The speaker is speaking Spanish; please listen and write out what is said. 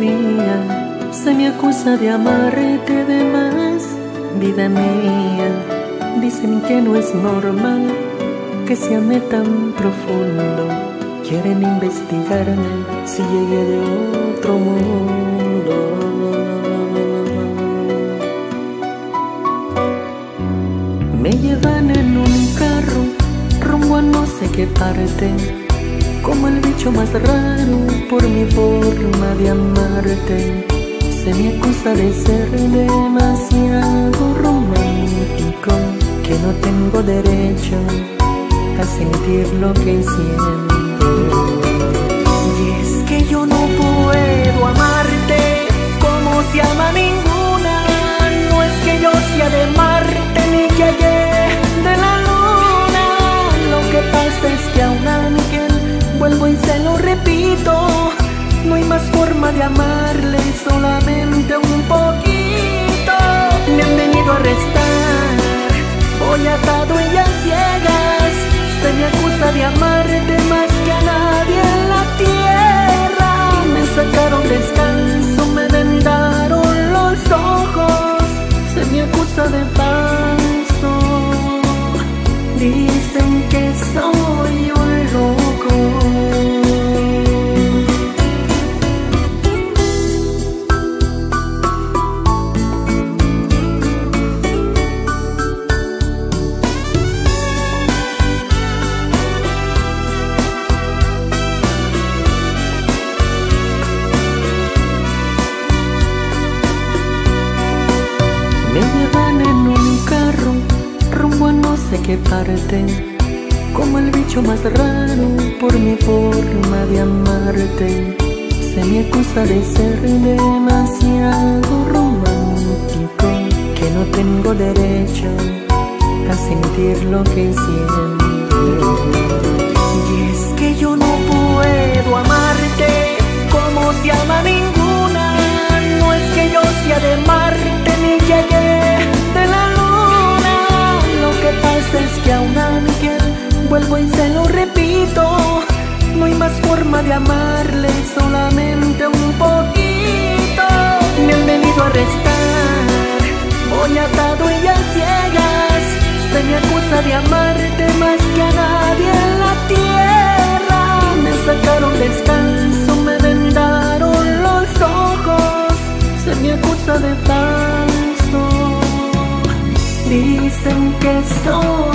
todavía. Se me acusa de amarte de más, vida mía. Dicen que no es normal que se ame tan profundo. Quieren investigarme si llegué de otro mundo. Me llevan en un carro rumbo a no sé qué parte, como el bicho más raro por mi forma de amarte. Se me acusa de ser demasiado romántico, que no tengo derecho a sentir lo que siento. Y es que yo no puedo amarte como se ama ninguna. No es que yo sea de Marte ni llegué de la luna. Lo que pasa es que a un ángel, vuelvo y se lo repito, no hay más forma de amarle, solamente un poquito. Me han venido a arrestar, voy atado y a ciegas. Se me acusa de amarte más que a nadie en la tierra. Me sacaron descanso, me vendaron los ojos. Se me acusa de falso, dicen que soy un loco. Me llevan en un carro rumbo a no sé qué parte, como el bicho más raro por mi forma de amarte. Se me acusa de ser demasiado romántico, que no tengo derecho a sentir lo que siento. Y es que yo no puedo amarte como se ama ninguna. No es que yo sea de Marte ni llegué de la luna. Lo que pasa es que a un ángel, vuelvo y se lo repito, no hay más forma de amarle, solamente un poquito. Me han venido a arrestar, voy atado y a ciegas. Se me acusa de amarte más que a nadie en la tierra. Me sacaron descanso, me vendaron los ojos. Se me acusa de falso, dicen que soy